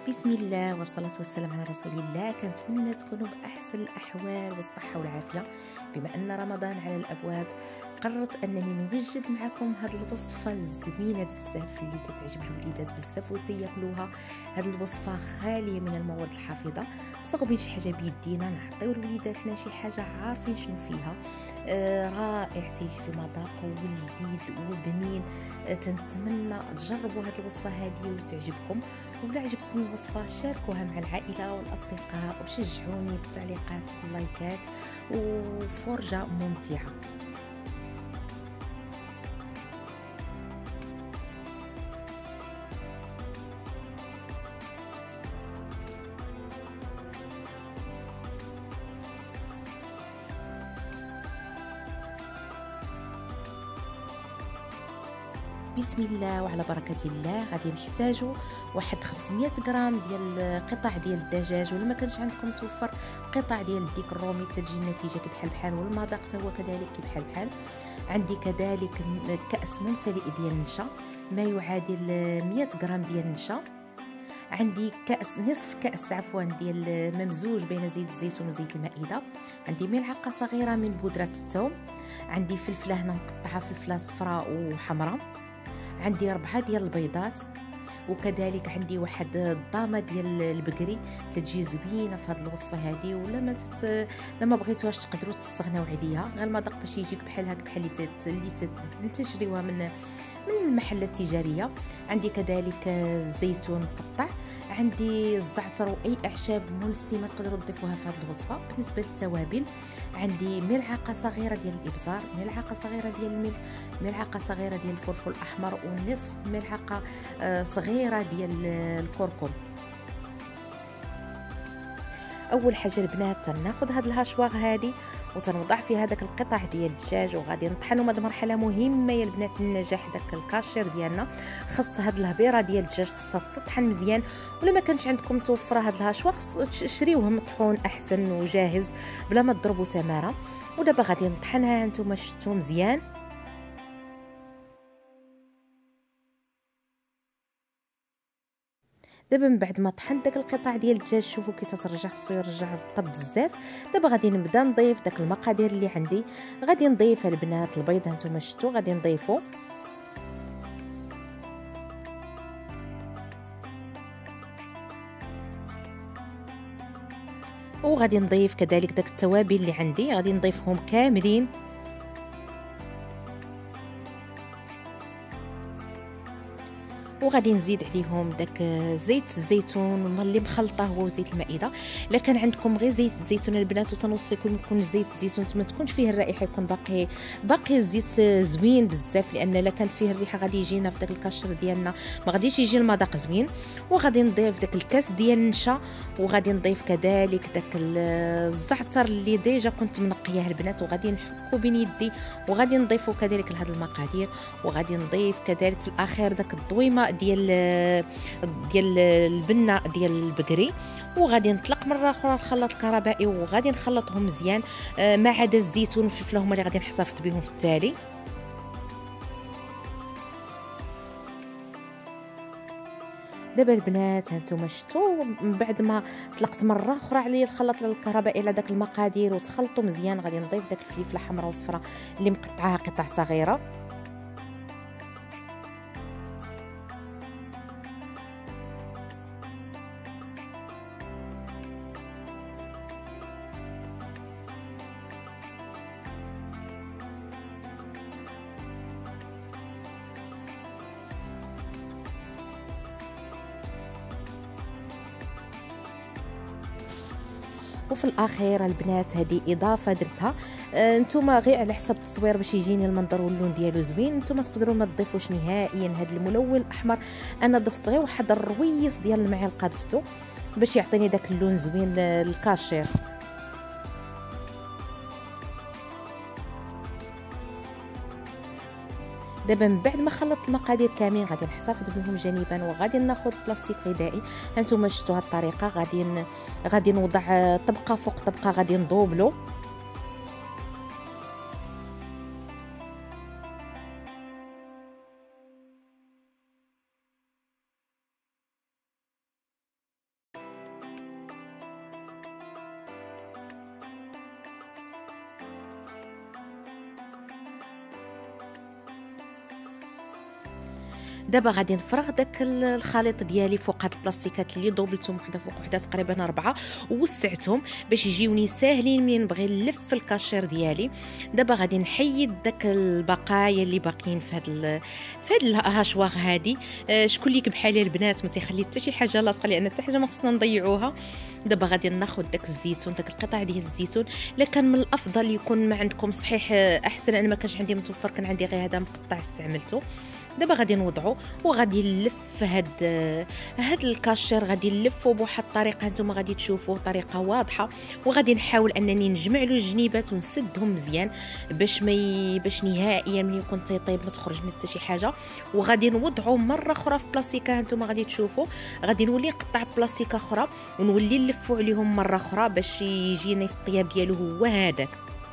بسم الله والصلاة والسلام على رسول الله. كنتمنى تكونوا بأحسن الأحوال والصحة والعافية. بما أن رمضان على الأبواب قررت أنني نوجد معكم هذه الوصفة الزوينة بزاف اللي تتعجب الوليدات بزاف وتياكلوها. هذه الوصفة خالية من المواد الحافظة، مصغوبين شي حاجة بيدينا نعطيو لوليداتنا شي حاجة عارفين شنو فيها. رائع، تيجي في مذاق ولذيذ وبنين. تنتمنى تجربوا هذه الوصفة هذه وتعجبكم، ولا عجبتكم الوصفة شاركوها مع العائلة والأصدقاء وشجعوني بالتعليقات واللايكات، وفرجة ممتعة. بسم الله وعلى بركة الله. غادي نحتاجوا واحد 500 غرام ديال قطع ديال الدجاج، ولا ما كانش عندكم توفر قطع ديال الديك الرومي تجي النتيجه بحال بحال، والمذاق حتى هو كذلك بحال بحال. عندي كذلك كأس ممتلئ ديال النشا، ما يعادل 100 غرام ديال النشا. عندي نصف كأس ديال ممزوج بين زيت الزيتون وزيت المائدة. عندي ملعقة صغيرة من بودرة الثوم. عندي فلفلة هنا مقطعة، فلفلة صفراء وحمراء. عندي 4 ديال البيضات، وكذلك عندي واحد الضامه ديال البقري تجي زوينه في هذه الوصفه هذه، ولا ما بغيتوهاش تقدروا تستغناو عليها، غير المذاق باش يجيك بحال هكا بحال اللي تشريوها من المحلات التجاريه. عندي كذلك الزيتون مقطع. عندي الزعتر واي اعشاب منسمه تقدروا تضيفوها في هذه الوصفه. بالنسبه للتوابل عندي ملعقه صغيره ديال الابزار، ملعقه صغيره ديال الملح، ملعقه صغيره ديال الفلفل الاحمر، ونصف ملعقه صغيره ديال الكركم. اول حاجه البنات تناخذ هاد الهاشواغ هادي وتنوضع فيها داك القطع ديال الدجاج، وغادي نطحنهم. هاد مرحله مهمه يا البنات للنجاح داك الكاشير ديالنا. خص هاد الهبيره ديال الدجاج خصها تطحن مزيان، ولا ما كانش عندكم توفر هاد الهاشواغ تشريوه مطحون احسن وجاهز بلا ما تضربوا تماره. ودابا غادي نطحنها، هانتوما شفتوا مزيان. دابا من بعد ما طحنت داك القطع ديال الدجاج، شوفوا كي تترجع، خصو يرجع رطب بزاف. دابا غادي نبدا نضيف داك المقادير اللي عندي. غادي نضيف البنات البيض، هانتوما شفتوا غادي نضيفو، وغادي نضيف كذلك داك التوابل اللي عندي، غادي نضيفهم كاملين. وغادي نزيد عليهم داك زيت الزيتون اللي مخلطه هو وزيت المائده. الا كان عندكم غير زيت الزيتون البنات، وتنوصيكم يكون زيت الزيتون ما تكونش فيه الرائحه، يكون باقي الزيت زوين بزاف، لان الا كان فيه الريحه غادي يجينا في داك الكاشر ديالنا ما غاديش يجي المذاق زوين. وغادي نضيف داك الكاس ديال النشا، وغادي نضيف كذلك داك الزعتر اللي ديجا كنت منقياه البنات، وغادي نحكو بين يدي، وغادي نضيفو كذلك لهاد المقادير. وغادي نضيف كذلك في الاخير داك الضويمه ديال البنه ديال البقري، وغادي نطلق مره اخرى الخلاط الكهربائي، وغادي نخلطهم مزيان ما عدا الزيتون والفلفله هما اللي غادي نحتفظ بهم في التالي. دابا البنات هانتوما شفتوا من بعد ما طلقت مره اخرى على الخلاط الكهربائي على داك المقادير وتخلطوا مزيان، غادي نضيف داك الفلفله حمراء وصفراء اللي مقطعها قطع صغيره. وفي الاخير البنات هذه اضافه درتها نتوما غير على حسب التصوير باش يجيني المنظر واللون ديالو زوين. نتوما تقدروا ما تضيفوش نهائيا هذا الملون الاحمر، انا ضفت غير واحد الرويس ديال المعلقه ضفتو باش يعطيني داك اللون زوين الكاشير. دابا من بعد ما خلطت المقادير كاملين غادي نحتفظ بهم جانبا، وغادي ناخذ بلاستيك غذائي. هانتوما شفتوا هاد الطريقه، غادي نوضع طبقه فوق طبقه، غادي ندوبلو دابا غادي نفرغ داك الخليط ديالي فوق هاد البلاستيكات اللي دوبلتهم وحده فوق وحده تقريبا 4 ووسعتهم باش يجيوني ساهلين منين نبغي نلف الكاشير ديالي. دابا غادي نحيد داك البقايا اللي باقيين في هاد الهاشواغ هادي. شكون اللي بحالي البنات ما تيخلي حتى شي حاجه لاصقه، لان حتى حاجه ما خصنا نضيعوها. دابا غادي ناخذ داك الزيتون، داك القطع ديال الزيتون. الا كان من الافضل يكون ما عندكم صحيح احسن، انا ما كانش عندي متوفر، كان عندي غير هذا مقطع استعملته. دابا غادي نوضعو وغادي نلف هاد الكاشير، غادي نلفو بواحد الطريقه نتوما غادي تشوفوا طريقه واضحه، وغادي نحاول انني نجمع له الجنيبات ونسدهم مزيان باش نهائيا ملي يكون تيطيب ما تخرج لنا حتى شي حاجه. وغادي نوضعو مره اخرى في بلاستيكه نتوما غادي تشوفوا، غادي نولي نقطع بلاستيكه اخرى ونولي نلفو عليهم مره اخرى باش يجيني في الطياب ديالو هو هذاك.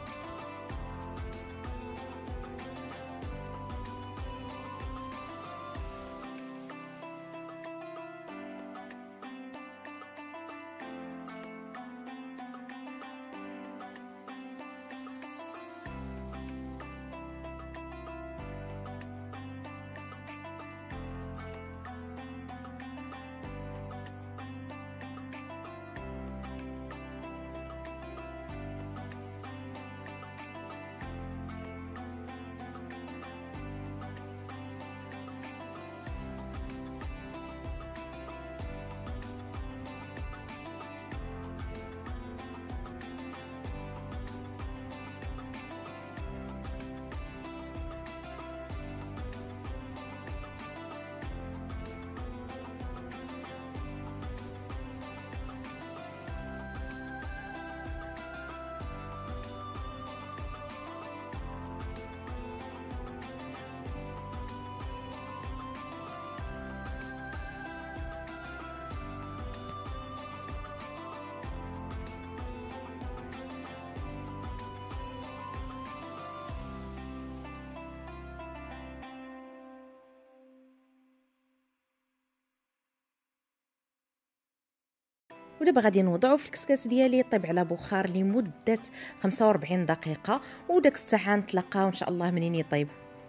ودابا غادي نوضعو في الكسكاس ديالي يطيب على بخار لمده 45 دقيقه، وداك الساعه نتلاقاو ان شاء الله منين يطيب.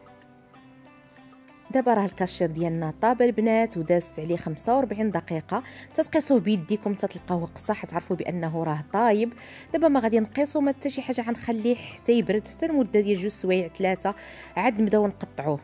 دابا راه الكاشير ديالنا طاب البنات ودازت عليه 45 دقيقه، تتقيسوه بيديكم تتلقاوه قصه تعرفوا بانه راه طايب. دابا ما غادي نقيسو ما حتى شي حاجه، غنخليه حتى يبرد حتى المده ديال 2 سوايع 3 عاد نبداو نقطعوه.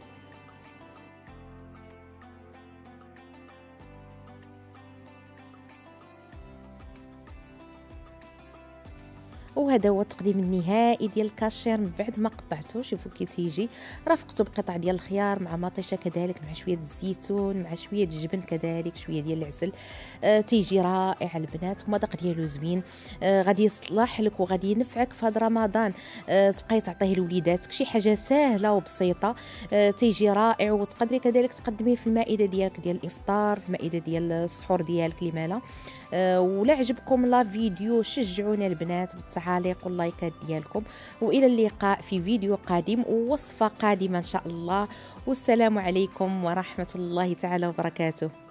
وهذا هو التقديم النهائي ديال الكاشير من بعد ما قطعته. شوفوا كي تيجي، رافقته بقطع ديال الخيار مع مطيشه كذلك مع شويه الزيتون مع شويه الجبن كذلك شويه ديال العسل. تيجي رائع البنات ومذاق ديالو زوين. غادي يصلح لك وغادي ينفعك في هذا رمضان. تبقاي تعطيه لوليداتك، شي حاجه سهله وبسيطه. تيجي رائع وتقدري كذلك تقدميه في المائده ديالك ديال الافطار، في المائده ديال السحور ديالك لمالا. ولا عجبكم لا فيديو شجعونا البنات بالتعاليق واللايكات ديالكم، والى اللقاء في فيديو قادم ووصفه قادمه ان شاء الله. والسلام عليكم ورحمه الله تعالى وبركاته.